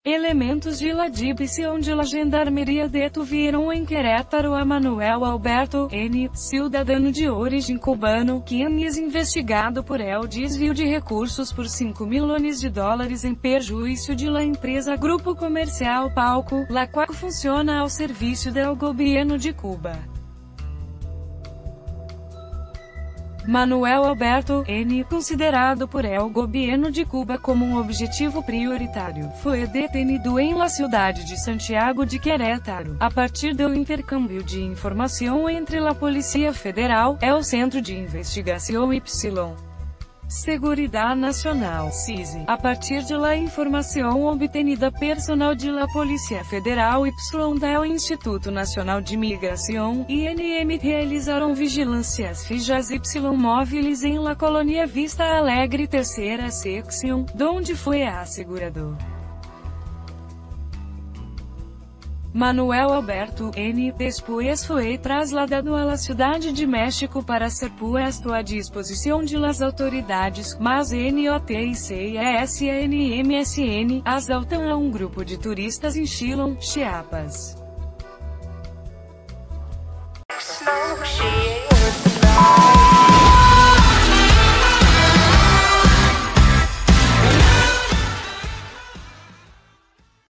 Elementos de la División de la Gendarmeria detuvieron em Querétaro a Manuel Alberto N., cidadão de origem cubano, quem é investigado por el desvio de recursos por $5 milhões em perjuízo de la empresa Grupo Comercial Palco, la qual funciona ao serviço del governo de Cuba. Manuel Alberto N., considerado por el governo de Cuba como um objetivo prioritário, foi detenido em la cidade de Santiago de Querétaro, a partir do intercâmbio de informação entre la Polícia Federal, el Centro de Investigação y Seguridad Nacional, CISI, a partir de la informação obtenida personal de la Polícia Federal y del Instituto Nacional de Migração, INM, realizaram vigilâncias fijas y móviles em la Colônia Vista Alegre terceira secção, donde foi asegurado. Manuel Alberto N. después foi trasladado a la Ciudad de México para ser puesto à disposição de las autoridades, mas NOTICESNMSN, asaltam a um grupo de turistas em Chilón, Chiapas.